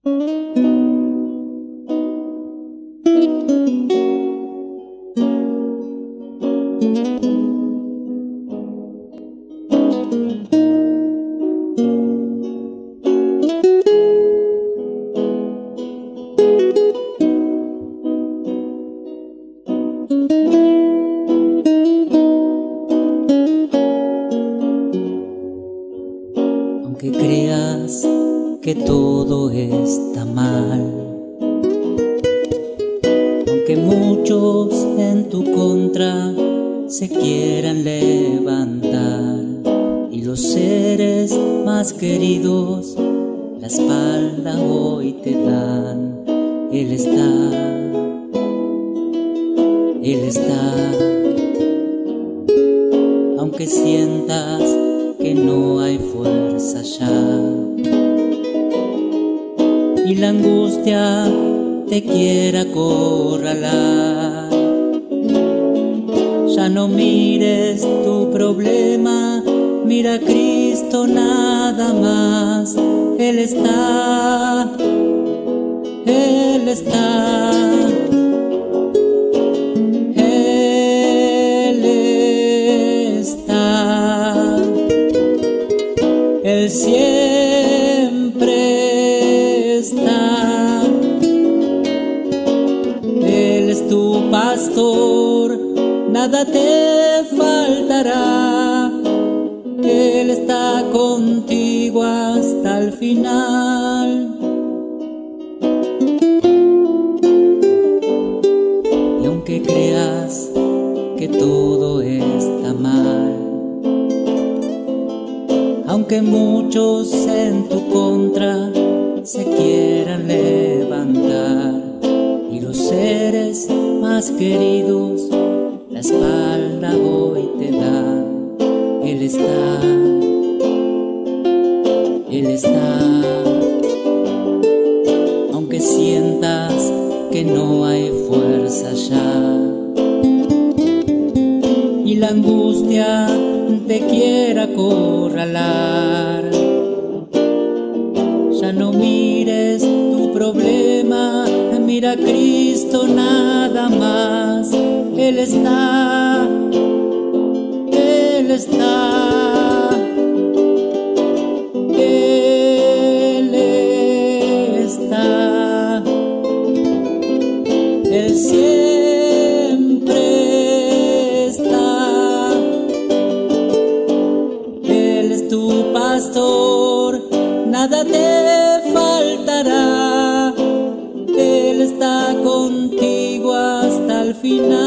Aunque creas que todo está mal, aunque muchos en tu contra se quieran levantar y los seres más queridos la espalda hoy te dan, Él está, aunque sientas que no hay fuerza ya y la angustia te quiera acorralar. Ya no mires tu problema, mira a Cristo nada más. Él está, Él está, Él está. Él siempre está. Él es tu pastor, nada te faltará. Él está contigo hasta el final. Y aunque creas que todo está mal, aunque muchos en tu contra se quieran levantar y los seres más queridos la espalda hoy te dan, Él está, Él está. Aunque sientas que no hay fuerza ya y la angustia te quiera acorralar, ya no mires tu problema, mira a Cristo nada más. Él está, Él está, Él está. Él siempre está. Él es tu pastor, nada te faltará. Él está contigo hasta el final.